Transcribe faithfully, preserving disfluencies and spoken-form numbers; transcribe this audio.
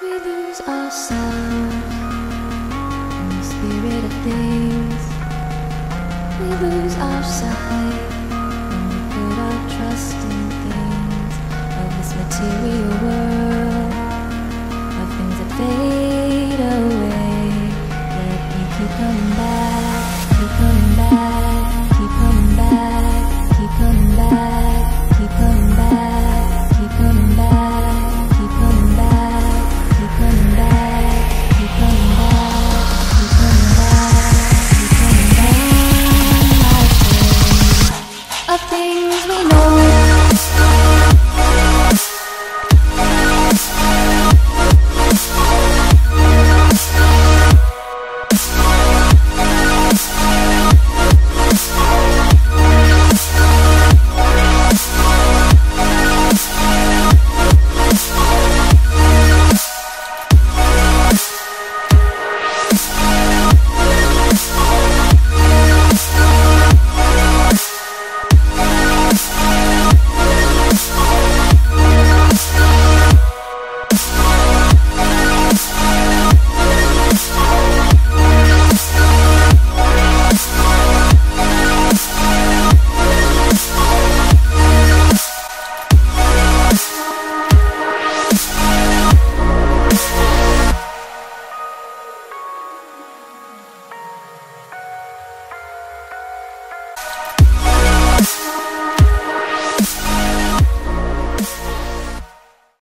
We lose ourselves in the spirit of things. We lose our sight when we put our trust in things of this material world, of things that fade away. Yet you keep coming back, keep coming back, keep coming back, keep coming back, keep coming back, keep coming back, keep coming back, keep coming back, keep coming back, keep coming back, keep coming back. Of things we know.